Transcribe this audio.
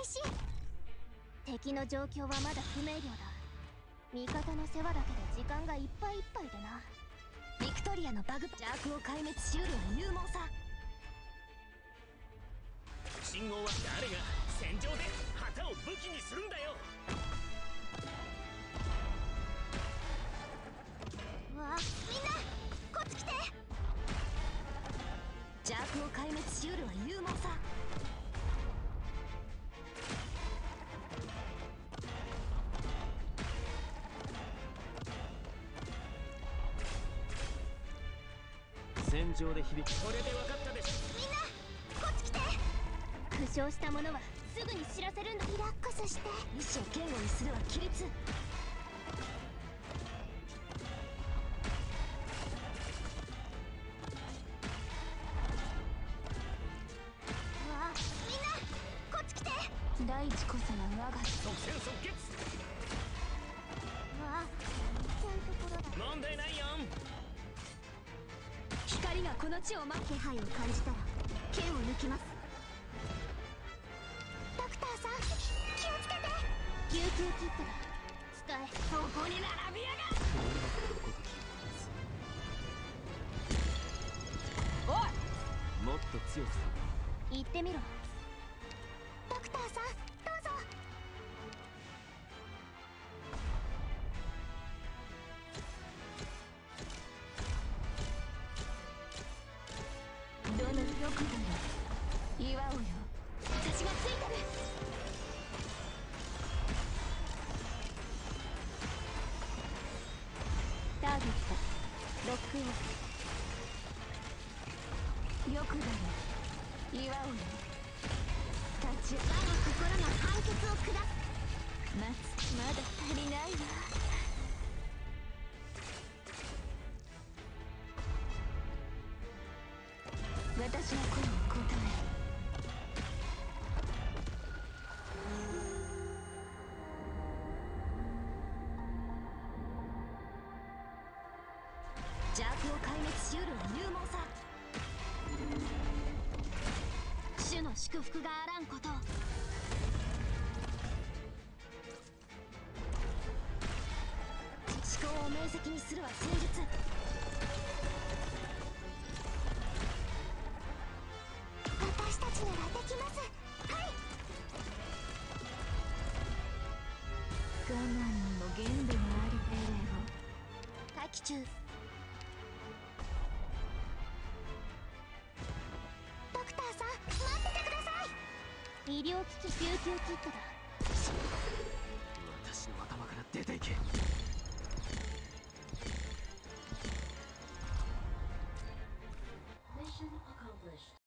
開始。敵の状況はまだ不明瞭だ。味方の世話だけで時間がいっぱいいっぱいでな。ビクトリアのバグ邪悪を壊滅しうるは勇猛さ。 信号は誰が戦場で旗を武器にするんだよ。 わあ、みんなこっち来て。邪悪を壊滅しうるは勇猛さ。 戦場で響く。これで分かったでしょ。 みんなこっち来て。負傷した者はすぐに知らせるんだ。リラックスして。意志を堅固にするは規律。わあ、みんなこっち来て。大地こそが我が即戦即決。 わあ、そういうところだ。 問題ないよ。 光がこの地を待つ気配を感じたら剣を抜きます。ドクターさん気をつけて。救急キットだ。使え。そこに並びやがる。おい、 もっと強くさ。 言ってみろ。ドクターさんどうぞ。どのよくだよ祝おうよ。私がついてる。ターゲットロックオフ。よくだよ祝おうよ。立ち我が心が判決を下す。まだ足りないわ。私の声に応え。邪悪を壊滅しうるは勇猛さ。主の祝福があらんことを。思考を明晰にするは戦術。私たちならできます。はい。我慢にも限度がある。エレオ待機中。ドクターさん待っててください。医療機器救急キットだ。